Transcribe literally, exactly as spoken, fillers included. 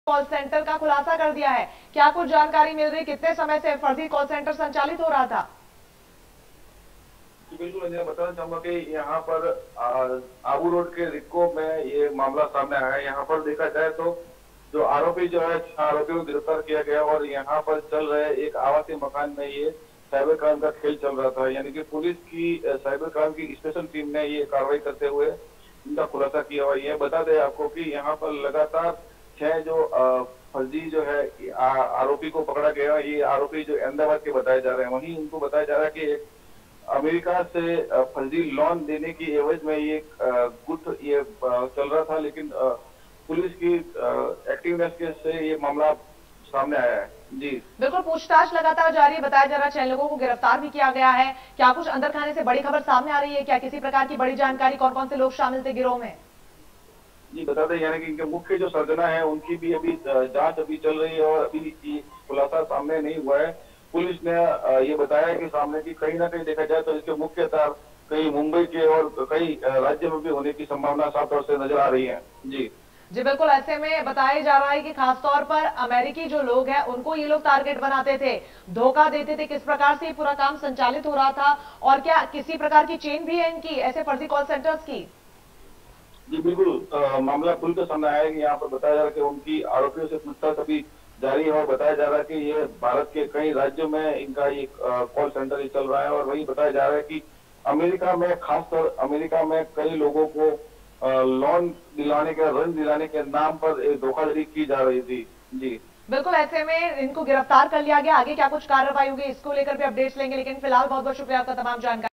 Call centre का खुलासा कर दिया है। क्या कुछ जानकारी मिल रही, कितने समय से फर्जी कॉल सेंटर संचालित हो रहा था? बिल्कुल, मैं बताना चाहूंगा कि यहाँ पर आबू रोड के रिक्को में ये मामला सामने आया है। यहाँ पर देखा जाए तो जो आरोपी जो है, आरोपी को गिरफ्तार किया गया और यहाँ पर चल रहे एक आवासीय मकान में ये साइबर क्राइम का खेल चल रहा था। यानी कि पुलिस की साइबर क्राइम की स्पेशल टीम ने ये कार्रवाई करते हुए इनका खुलासा किया हुआ। ये बता दें आपको कि यहाँ पर लगातार छह जो फर्जी जो है आरोपी को पकड़ा गया। ये आरोपी जो अहमदाबाद के बताए जा रहे हैं, वहीं उनको बताया जा रहा है कि एक अमेरिका से फर्जी लोन देने की एवज में ये गुट ये चल रहा था, लेकिन पुलिस की एक्टिवनेस के से ये मामला सामने आया है। जी बिल्कुल, पूछताछ लगातार जारी है। बताया जा रहा है छह लोगों को गिरफ्तार भी किया गया है। क्या कुछ अंदर खाने से बड़ी खबर सामने आ रही है? क्या किसी प्रकार की बड़ी जानकारी, कौन कौन से लोग शामिल थे गिरोह में? जी बता दें, यानी कि इनके मुख्य जो सरगना है उनकी भी अभी जांच अभी चल रही है और अभी खुलासा सामने नहीं हुआ है। पुलिस ने ये बताया कि सामने की कहीं ना कहीं देखा जाए तो इसके मुख्य तार कहीं मुंबई के और कई राज्य में भी होने की संभावना साफ तौर से नजर आ रही है। जी जी बिल्कुल, ऐसे में बताया जा रहा है कि खासतौर पर अमेरिकी जो लोग हैं उनको ये लोग टारगेट बनाते थे, धोखा देते थे। किस प्रकार से पूरा काम संचालित हो रहा था और क्या किसी प्रकार की चेन भी है इनकी ऐसे फर्जी कॉल सेंटर्स की? जी बिल्कुल, मामला खुलकर सामने आया है कि यहाँ पर बताया जा रहा है कि उनकी आरोपियों से पूछताछ अभी जारी है और बताया जा रहा है कि ये भारत के कई राज्यों में इनका ये कॉल सेंटर चल रहा है। और वही बताया जा रहा है कि अमेरिका में, खासतौर अमेरिका में कई लोगों को लोन दिलाने के, ऋण दिलाने के नाम पर एक धोखाधड़ी की जा रही थी। जी बिल्कुल, ऐसे में इनको गिरफ्तार कर लिया गया। आगे क्या कुछ कार्रवाई होगी इसको लेकर भी अपडेट्स लेंगे, लेकिन फिलहाल बहुत बहुत शुक्रिया आपका तमाम जानकारी।